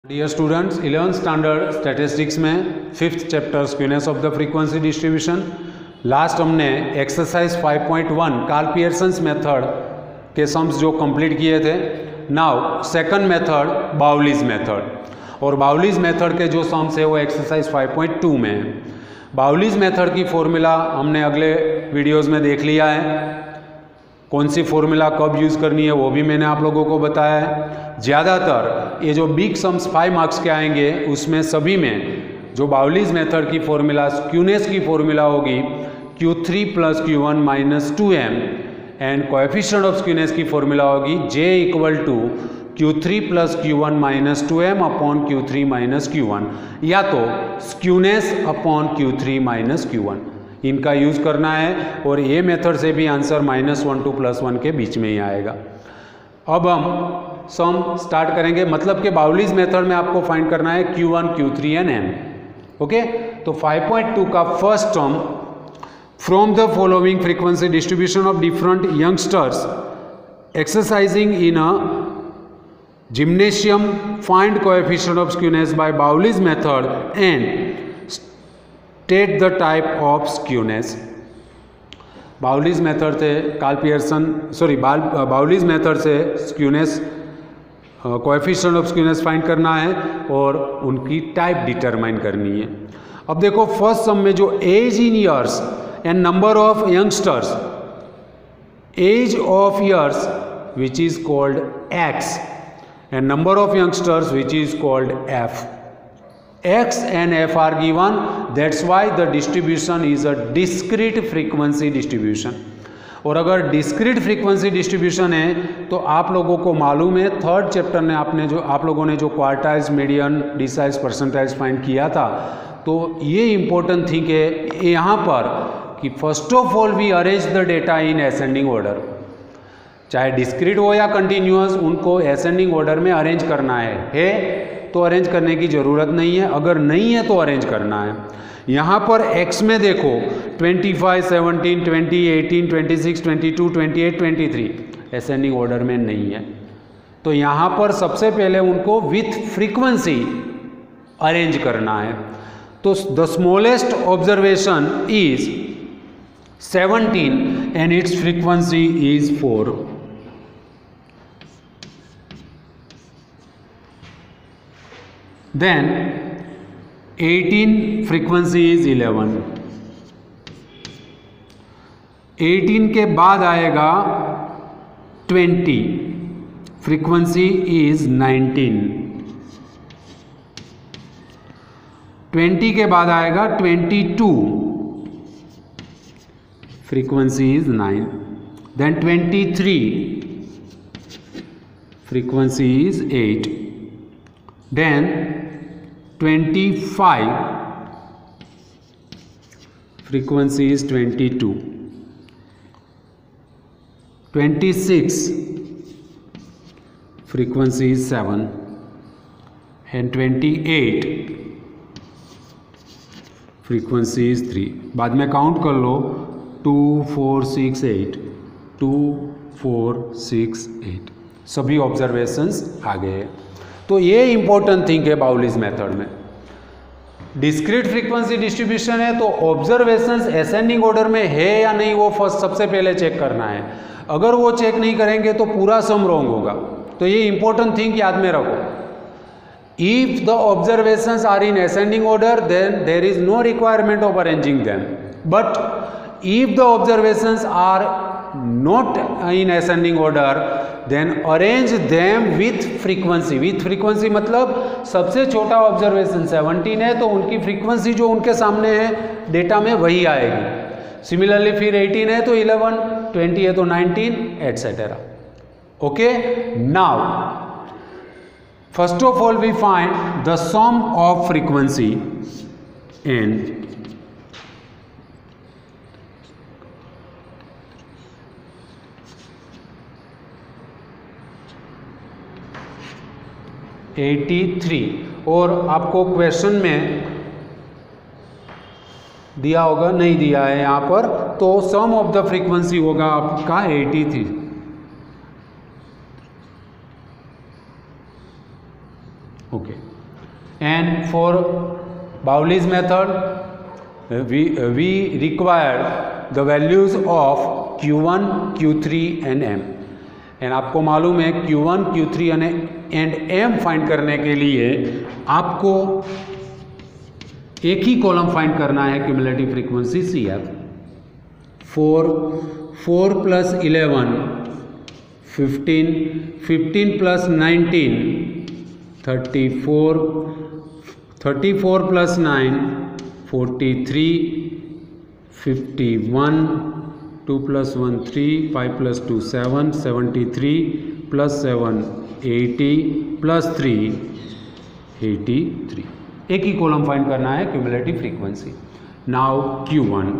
Dear students, 11th standard statistics में 5th chapter skewness of the frequency distribution last हमने exercise 5.1 Karl Pearson's method के sums जो complete किए थे। Now second method Bowley's method, और Bowley's method के जो सम्स है वो एक्सरसाइज 5.2 में है। बाउलीज मेथड की फॉर्मूला हमने अगले वीडियोस में देख लिया है, कौन सी फॉर्मूला कब यूज़ करनी है वो भी मैंने आप लोगों को बताया है। ज़्यादातर ये जो बिग सम्स 5 मार्क्स के आएंगे उसमें सभी में जो बाउलीज मेथड की फॉर्मूला स्क्यूनेस की फॉर्मूला होगी Q3 + Q1 - 2m and coefficient of skewness की फॉर्मूला होगी J = Q3 + Q1 - 2m upon Q3 - Q1, या तो स्क्यूनेस अपॉन Q3 - Q1 इनका यूज़ करना है। और ये मेथड से भी आंसर -1 to +1 के बीच में ही आएगा। अब हम सम स्टार्ट करेंगे, मतलब कि बाउलीज मेथड में आपको फाइंड करना है Q1, Q3 and n। Okay, तो 5.2 का first term, from the following frequency distribution of different youngsters exercising in a gymnasium find coefficient of skewness by Bowley's method and state the type of skewness. Bowley's method से Bowley's method से skewness coefficient of skewness find करना है और उनकी type determine करनी है। अब देखो फर्स्ट सम में जो age in years and number of youngsters, age of years which is called x and number of youngsters which is called f. X and f are given, that's why the distribution is a discrete frequency distribution. और अगर discrete frequency distribution है तो आप लोगों को मालूम है third chapter में आप लोगों ने जो quartiles, median, deciles, percentiles find किया था, तो ये इंपॉर्टेंट थिंग है यहाँ पर कि first of all we arrange the data in ascending order. चाहे डिस्क्रीट हो या कंटिन्यूअस, उनको असेंडिंग ऑर्डर में अरेंज करना है तो अरेंज करने की ज़रूरत नहीं है, अगर नहीं है तो अरेंज करना है। यहाँ पर x में देखो 25, 17, 20, 18, 26, 22, 28, 23 असेंडिंग ऑर्डर में नहीं है, तो यहाँ पर सबसे पहले उनको विथ फ्रीक्वेंसी अरेंज करना है। तो the smallest observation is 17 and its frequency is 4। Then 18 frequency is 11। 18 के बाद आएगा 20, फ्रीक्वेंसी इज 19। 20 के बाद आएगा 22, frequency is 9। Then 23, frequency is 8। Then 25, frequency is 22। 26, frequency is 7 and 28, frequency is 3। बाद में काउंट कर लो 2, 4, 6, 8, 2, 4, 6, 8 सभी ऑब्जर्वेशंस आ गए। तो ये इंपॉर्टेंट थिंग है बाउलीज मेथड में। डिस्क्रीट फ्रीक्वेंसी डिस्ट्रीब्यूशन है तो ऑब्जर्वेशंस असेंडिंग ऑर्डर में है या नहीं वो फर्स्ट सबसे पहले चेक करना है। अगर वो चेक नहीं करेंगे तो पूरा सम रॉन्ग होगा। तो ये इंपॉर्टेंट थिंग याद में रखो, if the observations are in ascending order then there is no requirement of arranging them, but if the observations are not in ascending order then arrange them with frequency। with frequency मतलब सबसे छोटा observation 17 है तो उनकी frequency जो उनके सामने है डेटा में वही आएगी। सिमिलरली फिर 18 है तो 11, 20 है तो 19 etcetera. Okay, now first of all we find the sum of frequency and 83, और आपको क्वेश्चन में दिया होगा, नहीं दिया है यहाँ पर, तो सम ऑफ द फ्रीक्वेंसी होगा आपका 83। Okay. And for Bowley's method, we require the values of Q1, Q3 and M. And आपको मालूम है Q1, Q3 and M find करने के लिए आपको एक ही कॉलम फाइंड करना है cumulative frequency CF. 4 plus 11 15, 15 plus 19 34, 34 plus 9 43, 51, 2 plus 1 3, 5 plus 2 7, 73 plus 7 80 plus 3 83. एक ही कॉलम फाइंड करना है cumulative frequency. Now Q1,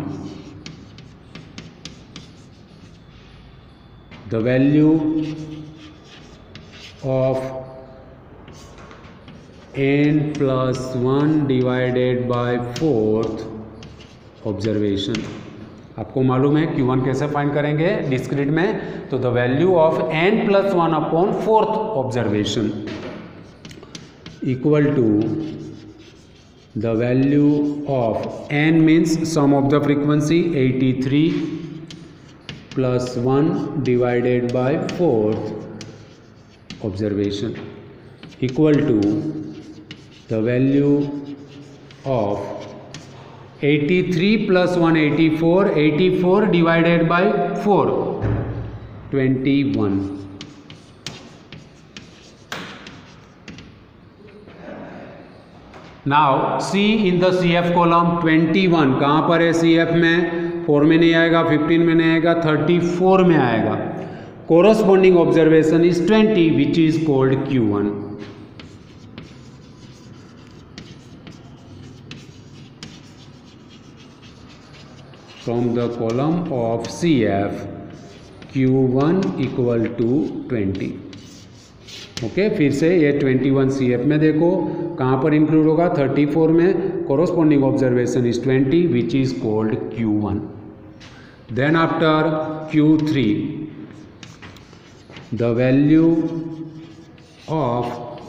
the value of n plus 1 divided by 4th observation. आपको मालूम है Q1 कैसे फाइंड करेंगे डिस्क्रीट में, तो the value of n plus 1 upon 4th observation equal to the value of n means sum of the frequency 83 plus 1 divided by 4th observation equal to the value of 83 plus 1 84, 84 divided by 4 21. Now see in the CF column 21 कहाँ पर है CF में, 4 में नहीं आएगा, 15 में नहीं आएगा, 34 में आएगा. Corresponding observation is 20 which is called Q1. From the column of CF Q1 equal to 20. Okay, फिर से ये 21 CF में देखो कहाँ पर इंक्लूड होगा, 34 में. Corresponding observation is 20 which is called Q1. Then after Q3 the value of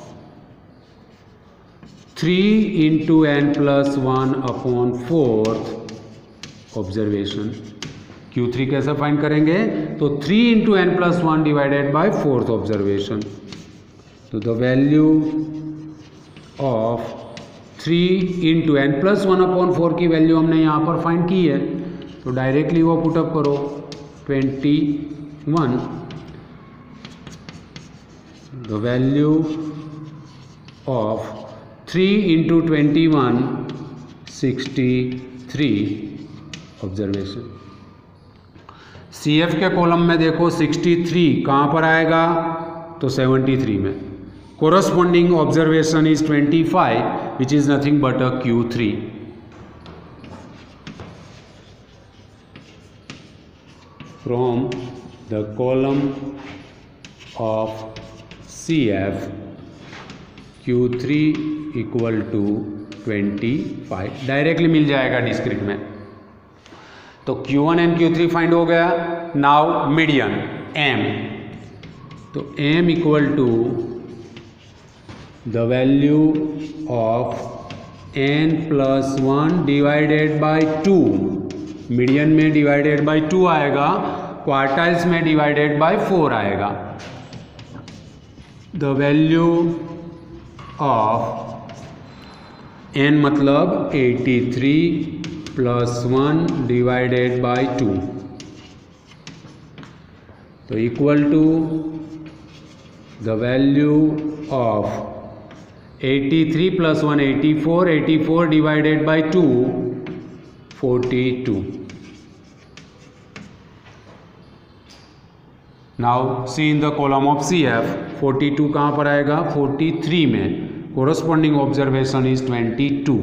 3 into n plus 1 upon 4th observation. Q3 कैसे फाइंड करेंगे, तो 3 into n plus 1 divided by 4th observation. तो the value of 3 into n plus 1 upon 4 की value हमने यहाँ पर find की है, तो डायरेक्टली वो पुटअप करो 21. The value of 3 into 21 63 observation. CF के कॉलम में देखो 63 कहाँ पर आएगा, तो 73 में. Corresponding observation is 25 which is nothing but a Q3. From the column of CF Q3 equal to 25 directly मिल जाएगा डिस्क्रीट में. तो Q1 एंड Q3 फाइंड हो गया. नाउ मीडियन M, तो M equal to the value of n plus 1 divided by 2. Median में divided by 2 आएगा, quartiles में डिवाइडेड बाय 4 आएगा. द वैल्यू ऑफ n मतलब 83 plus 1 डिवाइडेड बाय 2, तो equal to the value of 83 plus 1 84, 84 divided by 2 42. Now see in the column of CF 42 कहाँ पर आएगा, 43 में. Corresponding observation is 22.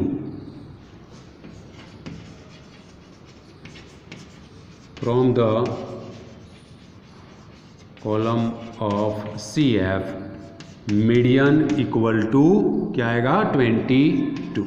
From the column of CF median equal to क्या आएगा, 22.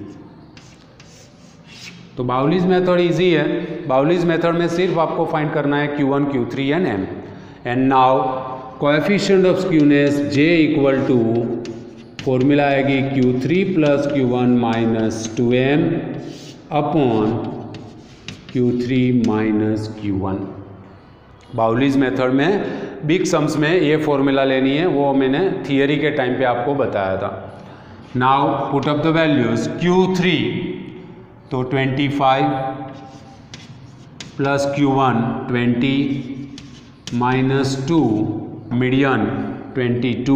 तो baolis method easy है. Bowley's method में सिर्फ आपको फाइंड करना है Q1, Q3 and M. And now coefficient of skewness J equal to formula आएगी Q3 plus Q1 minus 2m upon Q3 minus Q1। Bowley's method में बिग सम्स में ये फॉर्मूला लेनी है, वो मैंने थियरी के टाइम पे आपको बताया था। Now put up the values. Q3 तो 25 plus Q1 20 minus 2 median 22,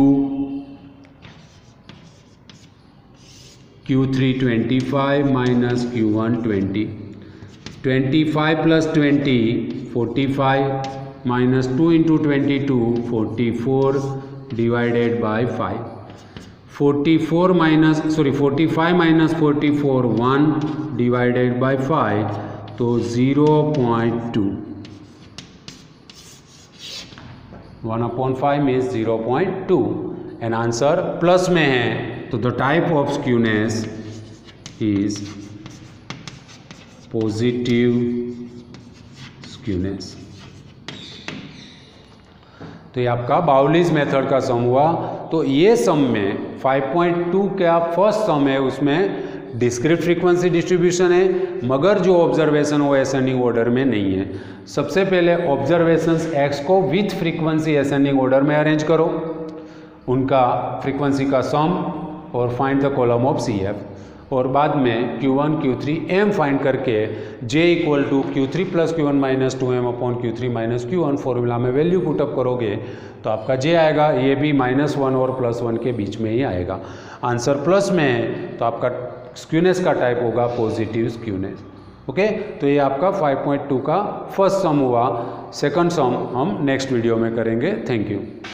Q3 25 minus Q1 20, 25 plus 20 45 minus 2 into 22 44 divided by 5, 45 minus 44 1 divided by 5 तो 0.2, 1/5 मीन्स 0.2 एंड आंसर प्लस में है तो the type of skewness is positive skewness. तो ये आपका baolis method का सम हुआ। तो ये सम में 5.2 का फर्स्ट सम है, उसमें डिस्क्रीट फ्रीक्वेंसी डिस्ट्रीब्यूशन है, मगर जो ऑब्जर्वेशन वो असेंडिंग ऑर्डर में नहीं है। सबसे पहले ऑब्जर्वेशंस एक्स को विथ फ्रीक्वेंसी असेंडिंग ऑर्डर में अरेंज करो, उनका फ्रीक्वेंसी का सम और find the column of CF, और बाद में Q1 Q3 m फाइंड करके J equal to Q3 plus Q1 minus 2m upon Q3 minus Q1 formula में वैल्यू पुटअप करोगे तो आपका J आएगा, ये भी -1 और +1 के बीच में ही आएगा। आंसर प्लस में है तो आपका स्क्यूनेस का टाइप होगा पॉजिटिव स्क्यूनेस। ओके, तो ये आपका 5.2 का फर्स्ट सम हुआ। सेकंड सम हम नेक्स्ट वीडियो में करेंगे। Thank you.